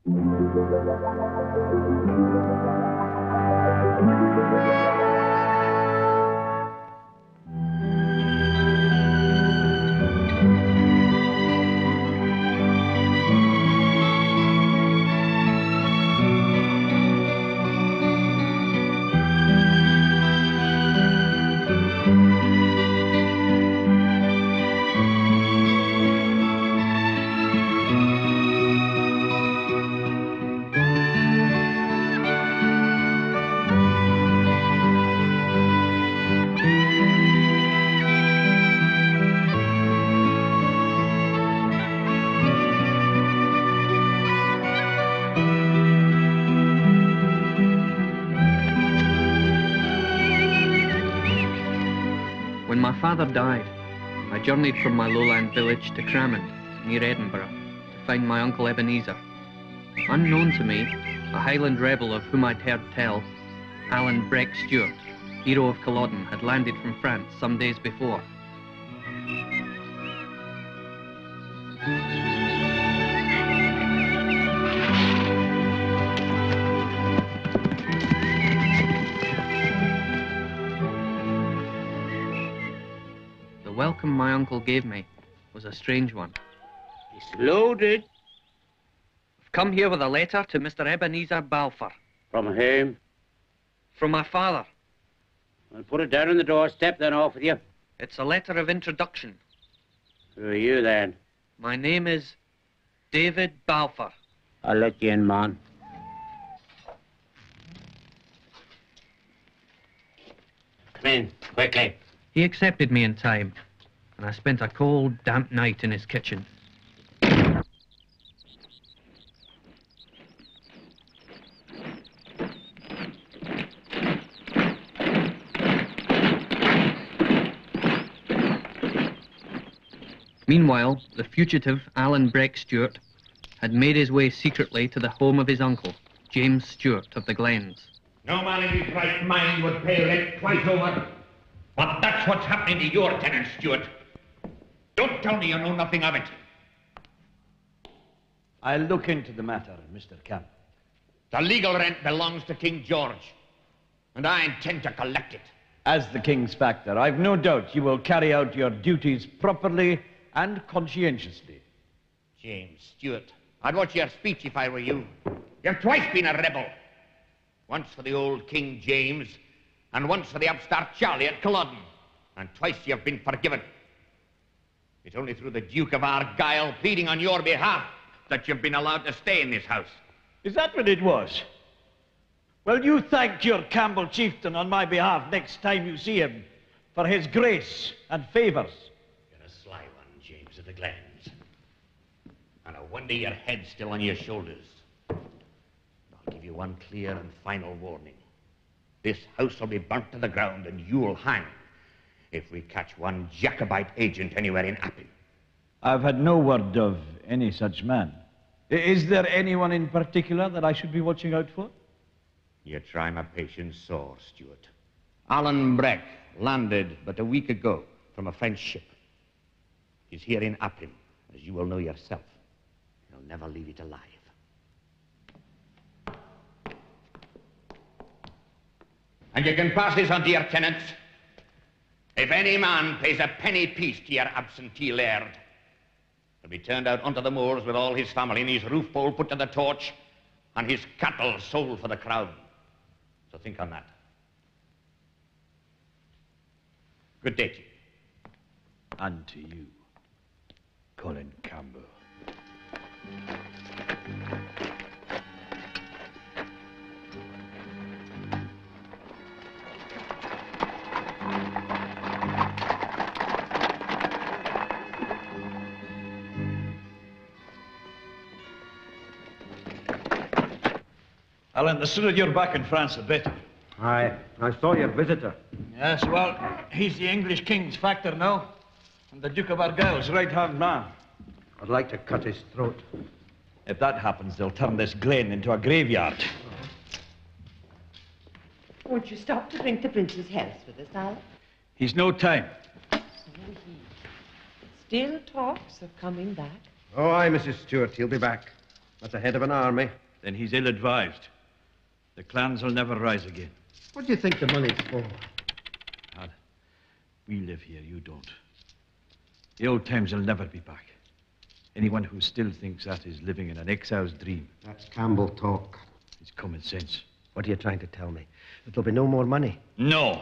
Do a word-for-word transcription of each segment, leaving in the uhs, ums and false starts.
When my father died, I journeyed from my lowland village to Cramond, near Edinburgh, to find my uncle Ebenezer. Unknown to me, a Highland rebel of whom I'd heard tell, Alan Breck Stewart, hero of Culloden, had landed from France some days before. The welcome my uncle gave me was a strange one. It's loaded. I've come here with a letter to Mister Ebenezer Balfour. From whom? From my father. I'll put it down on the doorstep, then off with you. It's a letter of introduction. Who are you, then? My name is David Balfour. I'll let you in, man. Come in, quickly. He accepted me in time, and I spent a cold, damp night in his kitchen. Meanwhile, the fugitive Alan Breck Stewart had made his way secretly to the home of his uncle, James Stewart of the Glens. No man in his right mind would pay rent twice over. But that's what's happening to your tenant, Stewart. Don't tell me you know nothing of it. I'll look into the matter, Mister Campbell. The legal rent belongs to King George, and I intend to collect it. As the King's factor, I've no doubt you will carry out your duties properly and conscientiously. James Stewart, I'd watch your speech if I were you. You've twice been a rebel. Once for the old King James, and once for the upstart Charlie at Culloden. And twice you've been forgiven. It's only through the Duke of Argyll pleading on your behalf that you've been allowed to stay in this house. Is that what it was? Well, you thank your Campbell chieftain on my behalf next time you see him for his grace and favours. You're a sly one, James of the Glens. And I wonder your head's still on your shoulders. I'll give you one clear and final warning. This house will be burnt to the ground and you'll hang if we catch one Jacobite agent anywhere in Appin. I've had no word of any such man. I- Is there anyone in particular that I should be watching out for? You try my patience sore, Stewart. Alan Breck landed but a week ago from a French ship. He's here in Appin, as you will know yourself. He'll never leave it alive. And you can pass this on to your tenants. If any man pays a penny piece to your absentee laird, he'll be turned out onto the moors with all his family and his roof pole put to the torch and his cattle sold for the crown. So think on that. Good day to you. And to you, Colin Campbell. Alan, the sooner you're back in France, the better. Aye, I saw your visitor. Yes, well, he's the English king's factor now, and the Duke of Argyll's right-hand man. I'd like to cut his throat. If that happens, they'll turn this glen into a graveyard. Won't you stop to drink the prince's health with us, Alan? He's no time. So he still talks of coming back. Oh, aye, Missus Stewart, he'll be back. At the head of an army. Then he's ill-advised. The clans will never rise again. What do you think the money's for? Al, we live here, you don't. The old times will never be back. Anyone who still thinks that is living in an exile's dream. That's Campbell talk. It's common sense. What are you trying to tell me? That there'll be no more money? No.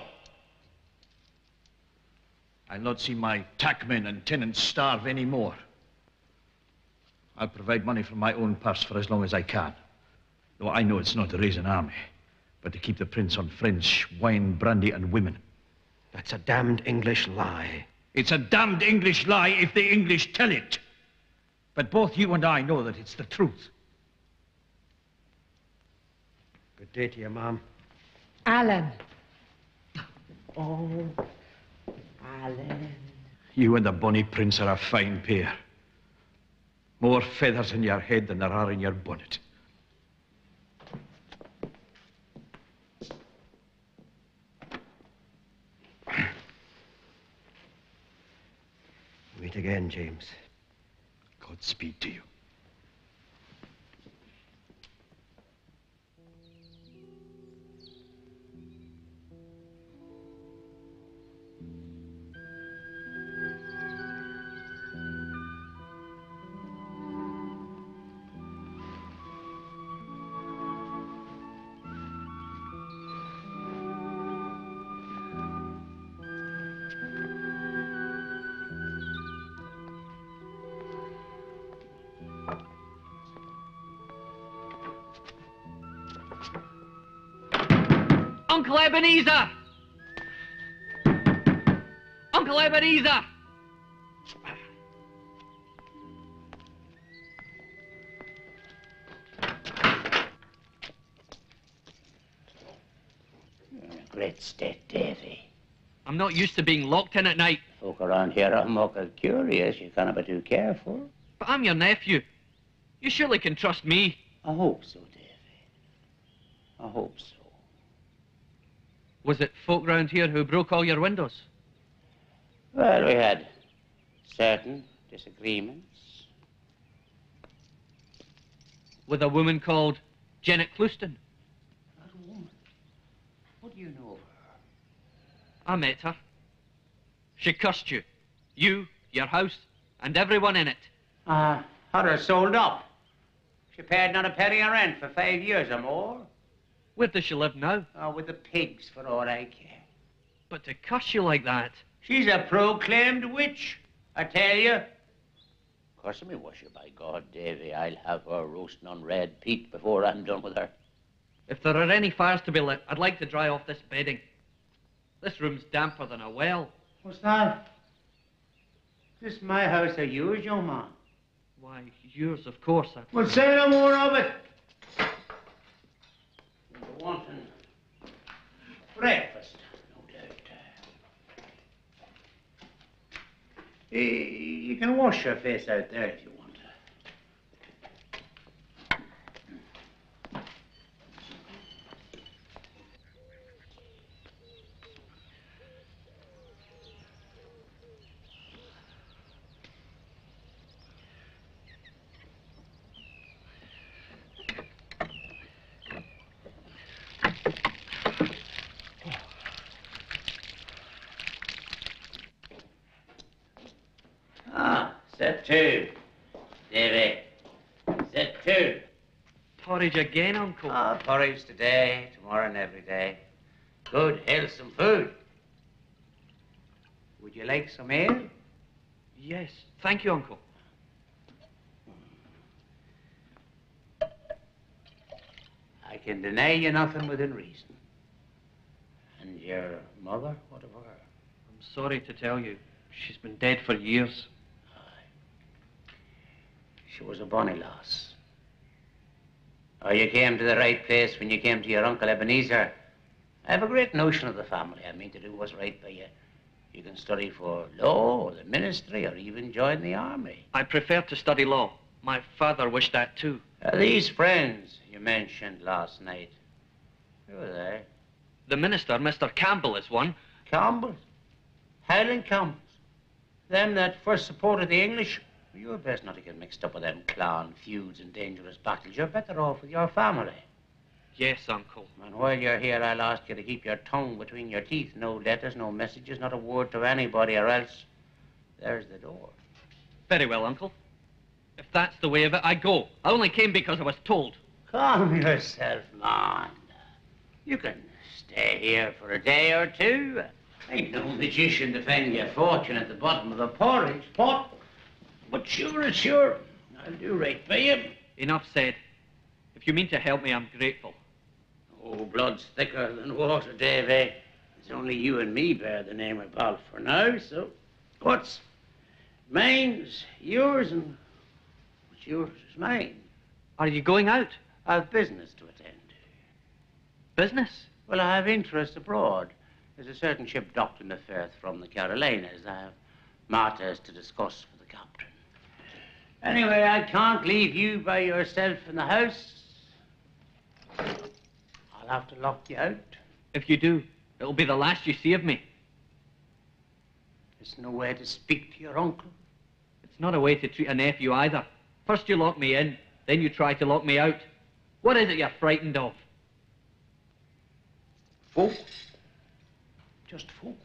I'll not see my tackmen and tenants starve any more. I'll provide money from my own purse for as long as I can. Though I know it's not to raise an army, but to keep the prince on French wine, brandy, and women. That's a damned English lie. It's a damned English lie if the English tell it. But both you and I know that it's the truth. Good day to you, Mom. Alan. Oh, Alan. You and the bonny prince are a fine pair. More feathers in your head than there are in your bonnet. Meet again, James. Godspeed to you. Uncle Ebenezer! Uncle Ebenezer! You're in a great state, Davy. I'm not used to being locked in at night. Folk around here are muckle curious. You can't be too careful. But I'm your nephew. You surely can trust me. I hope so, Davy. I hope so. Was it folk round here who broke all your windows? Well, we had certain disagreements. With a woman called Janet Clouston? That woman? What do you know of her? I met her. She cursed you. You, your house, and everyone in it. Ah, uh, had her sold up. She paid not a penny of rent for five years or more. Where does she live now? Oh, with the pigs, for all I care. But to curse you like that... She's a proclaimed witch, I tell you. Curse me, was you, by God, Davy. I'll have her roasting on red peat before I'm done with her. If there are any fires to be lit, I'd like to dry off this bedding. This room's damper than a well. What's that? Is this my house or yours, young man? Why, yours, of course. I... Well, say no more of it. You're wanting breakfast, no doubt. Uh, you can wash your face out there if you want. Set two, Davy. Set two. Porridge again, Uncle? Ah, porridge today, tomorrow and every day. Good, wholesome food. Would you like some ale? Yes, thank you, Uncle. I can deny you nothing within reason. And your mother, what of her? I'm sorry to tell you, she's been dead for years. She was a bonny lass. Oh, you came to the right place when you came to your Uncle Ebenezer. I have a great notion of the family. I mean to do what's right by you. You can study for law or the ministry or even join the army. I prefer to study law. My father wished that too. Uh, these friends you mentioned last night, who are they? The minister, Mister Campbell, is one. Campbell? Highland Campbells? Them that first supported the English? You're best not to get mixed up with them clan feuds and dangerous battles. You're better off with your family. Yes, Uncle. And while you're here, I'll ask you to keep your tongue between your teeth. No letters, no messages, not a word to anybody, or else there's the door. Very well, Uncle. If that's the way of it, I go. I only came because I was told. Calm yourself, man. You can stay here for a day or two. Ain't no magician to find your fortune at the bottom of a porridge pot. But sure as sure, I'll do right by you. Enough said. If you mean to help me, I'm grateful. Oh, blood's thicker than water, Davy. It's only you and me bear the name of Balfour now, so what's mine's yours and what's yours is mine. Are you going out? I've business to attend to. Business? Well, I have interest abroad. There's a certain ship docked in the Firth from the Carolinas. I have matters to discuss with the captain. Anyway, I can't leave you by yourself in the house. I'll have to lock you out. If you do, it'll be the last you see of me. There's no way to speak to your uncle. It's not a way to treat a nephew either. First you lock me in, then you try to lock me out. What is it you're frightened of? Folk. Just folk.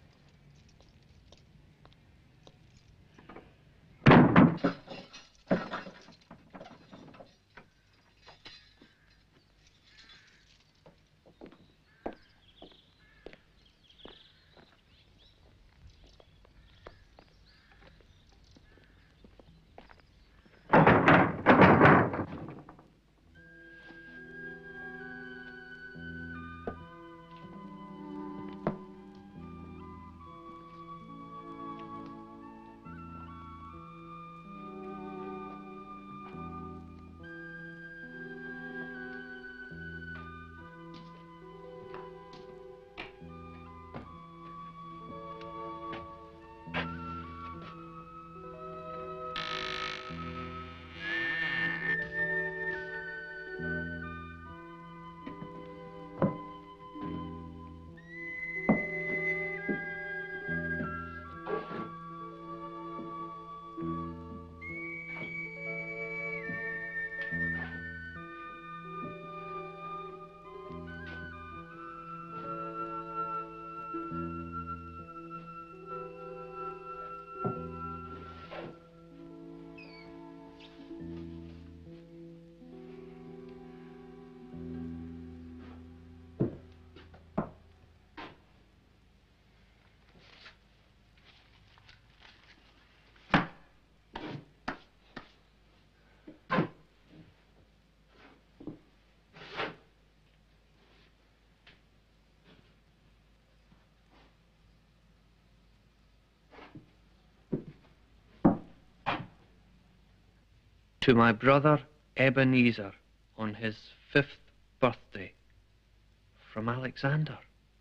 To my brother Ebenezer on his fifth birthday, from Alexander.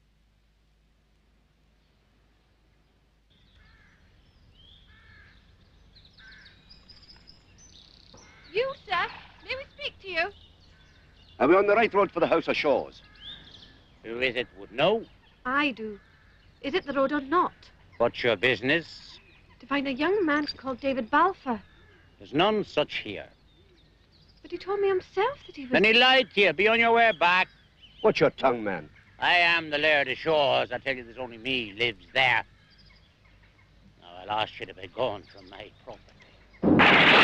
You, sir? May we speak to you? Are we on the right road for the House of Shaws? Who is it would know? I do. Is it the road or not? What's your business? To find a young man called David Balfour. There's none such here. But he told me himself that he was... Then he lied to you. Be on your way back. What's your tongue, man? I am the Laird of Shaws. I tell you, there's only me lives there. Now, I'll ask you to be gone from my property.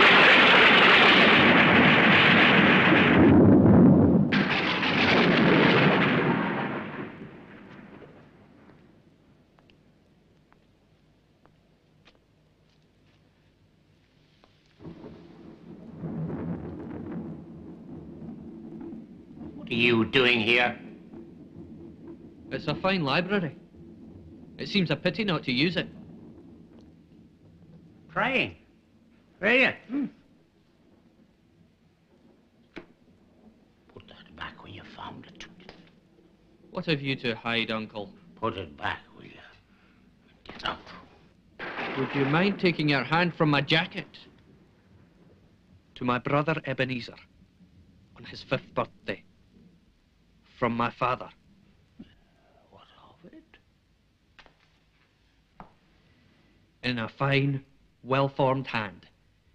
What are you doing here? It's a fine library. It seems a pity not to use it. Praying. Are you? Hmm. Put that back where you found it. What have you to hide, Uncle? Put it back, will you? Get out. Would you mind taking your hand from my jacket? To my brother Ebenezer, on his fifth birthday, from my father. What of it? In a fine, well-formed hand,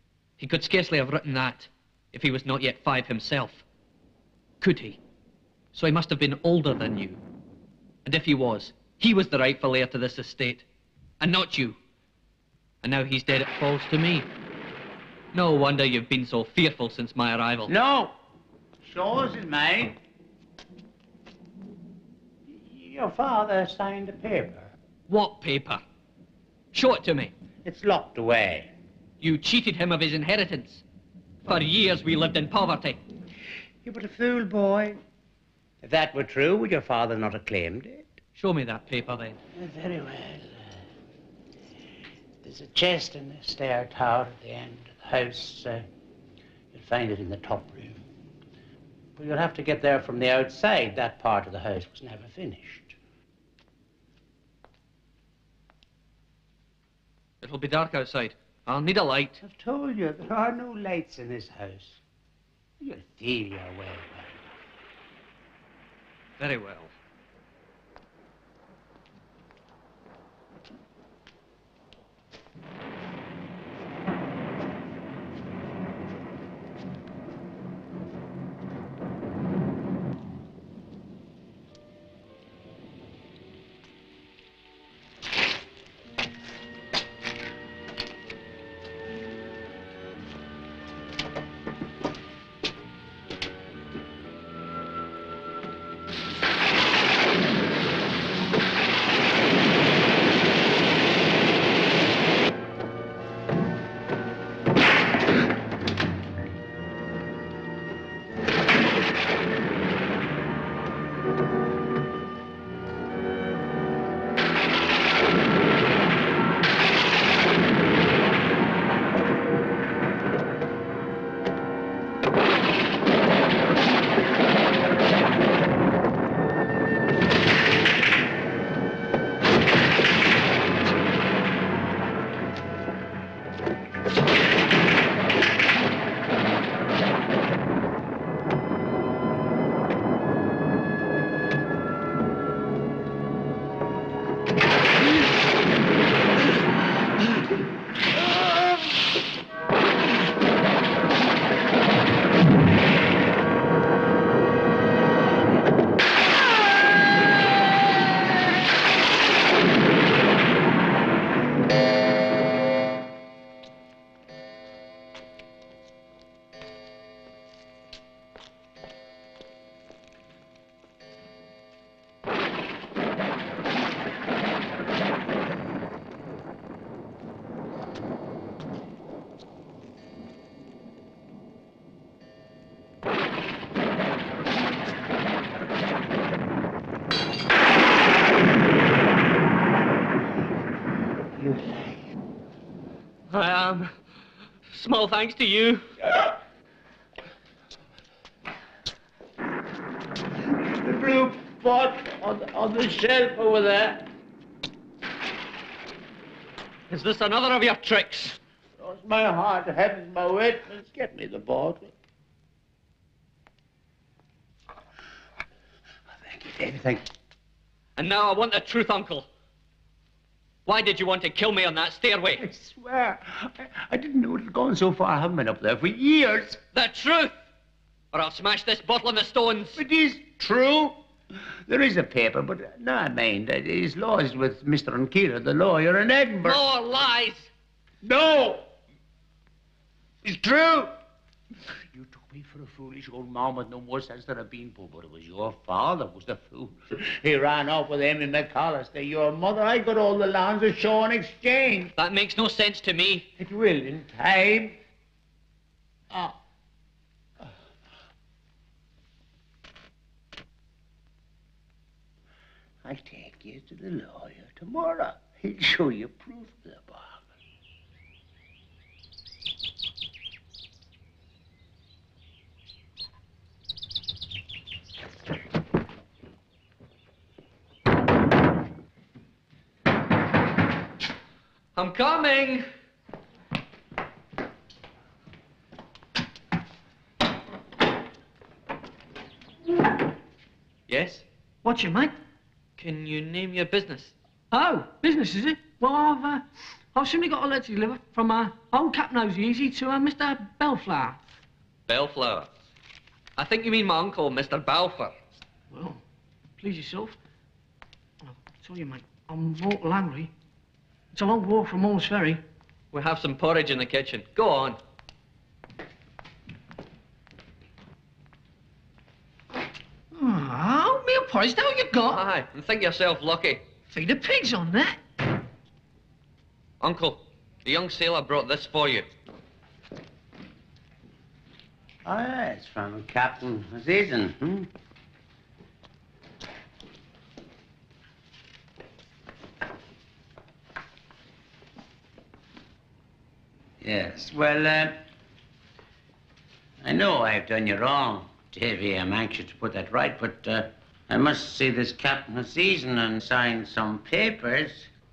He could scarcely have written that if he was not yet five himself. Could he? So he must have been older than you. And if he was, he was the rightful heir to this estate, and not you. And now he's dead, it falls to me. No wonder you've been so fearful since my arrival. No! Shaw's is mine. Your father signed a paper. What paper? Show it to me. It's locked away. You cheated him of his inheritance. For years we lived in poverty. You were a fool, boy. If that were true, would your father not have claimed it? Show me that paper, then. Uh, very well. Uh, there's a chest in the stair tower at the end of the house. Uh, you'll find it in the top room. But you'll have to get there from the outside. That part of the house was never finished. It'll be dark outside. I'll need a light. I've told you, there are no lights in this house. You'll feel your way well. Very well. I am. Small thanks to you. The blue pot on the, on the shelf over there. Is this another of your tricks? Cross my heart, heavens, my witness, get me the bottle. Thank you, David, thank you. And now I want the truth, Uncle. Why did you want to kill me on that stairway? I swear, I, I didn't know it had gone so far. I haven't been up there for years. The truth! Or I'll smash this bottle in the stones. It is true. There is a paper, but never mind. It is lodged with Mister Unkira, the lawyer in Edinburgh. More lies! No! It's true. You took me for a foolish old man with no more sense than a beanpole, but it was your father was the fool. He ran off with Amy McAllister, your mother. I got all the lands of Shaw in exchange. That makes no sense to me. It will in time. Ah. I'll take you to the lawyer tomorrow. He'll show you proof of the bargain. I'm coming. Yes? What's your mate? Can you name your business? Oh, business, is it? Well, I've, uh, I've simply got a letter to deliver from uh, old Cap Nosey Easy to uh, Mister Bellflower. Bellflower? I think you mean my uncle, Mister Balfour. Well, please yourself. I tell you, mate, I'm mortal hungry. It's a long walk from Moores Ferry. We have some porridge in the kitchen. Go on. Oh, meal porridge, that what you got? Aye, and think yourself lucky. Feed the pigs on that. Uncle, the young sailor brought this for you. Oh, yeah, it's from Captain Season, hmm? Yes, well, uh, I know I've done you wrong, Davy. I'm anxious to put that right, but uh, I must see this Captain of Season and sign some papers.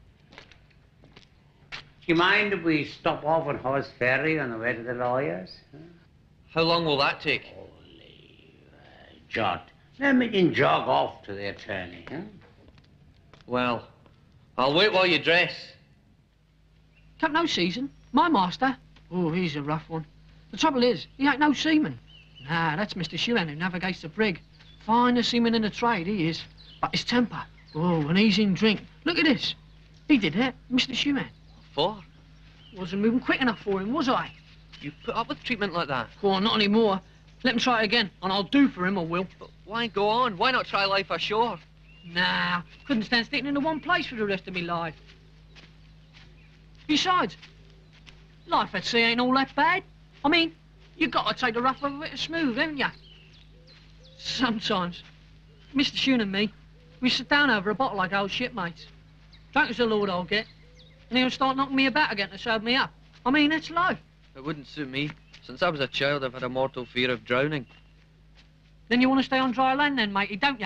Do you mind if we stop off at Horse Ferry on the way to the lawyers? Huh? How long will that take? Holy uh, jot. Let me can jog off to the attorney, huh? Well, I'll wait while you dress. Cap No Season, my master. Oh, he's a rough one. The trouble is, he ain't no seaman. Nah, that's Mister Sheehan who navigates the brig. Finest seaman in the trade, he is. But his temper, oh, and he's in drink. Look at this. He did that, Mister Sheehan. For? Wasn't moving quick enough for him, was I? You put up with treatment like that? Go on, not anymore. Let him try it again, and I'll do for him, I will. But why go on? Why not try life ashore? Nah, couldn't stand sticking in the one place for the rest of me life. Besides, life at sea ain't all that bad. I mean, you got to take the rough over it smooth, haven't you? Sometimes, Mister Shun and me, we sit down over a bottle like old shipmates. Drunk as the Lord I'll get, and he'll start knocking me about again to sober me up. I mean, that's life. It wouldn't suit me. Since I was a child, I've had a mortal fear of drowning. Then you want to stay on dry land then, matey, don't you?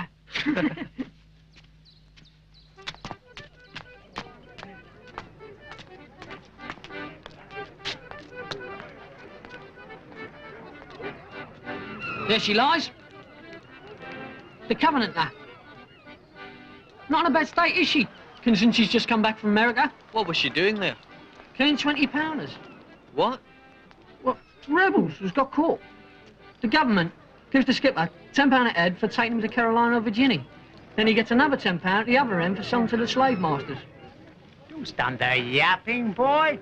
There she lies. The Covenant there. Not in a bad state, is she? Considering she's just come back from America. What was she doing there? Killing twenty pounders. What? Well, rebels who's got caught. The government gives the skipper ten pound a head for taking them to Carolina or Virginia. Then he gets another ten pound at the other end for selling to the slave masters. Don't stand there yapping, boy.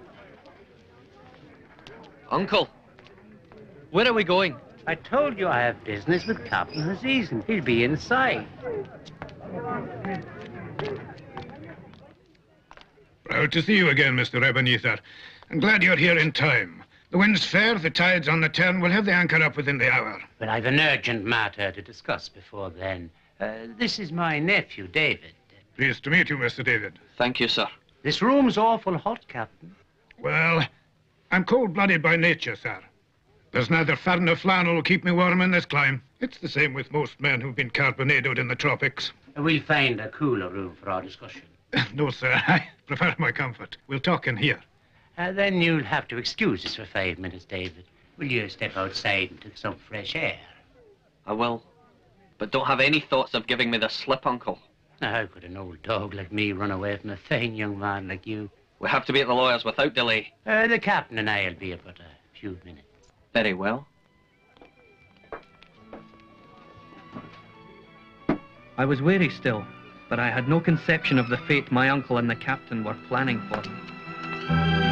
Uncle, where are we going? I told you I have business with Captain Hazeezen. He'll be inside. Proud to see you again, Mister Ebenezer. I'm glad you're here in time. The wind's fair, the tide's on the turn. We'll have the anchor up within the hour. But I've an urgent matter to discuss before then. Uh, this is my nephew, David. Pleased to meet you, Mister David. Thank you, sir. This room's awful hot, Captain. Well, I'm cold-blooded by nature, sir. There's neither fur nor flannel will keep me warm in this clime. It's the same with most men who've been carbonadoed in the tropics. We'll find a cooler room for our discussion. No, sir. I prefer my comfort. We'll talk in here. Uh, then you'll have to excuse us for five minutes, David. Will you step outside and take some fresh air? I will. But don't have any thoughts of giving me the slip, Uncle. Now, how could an old dog like me run away from a fine young man like you? We have to be at the lawyer's without delay. Uh, the captain and I'll be about a few minutes. Very well. I was wary still, but I had no conception of the fate my uncle and the captain were planning for me.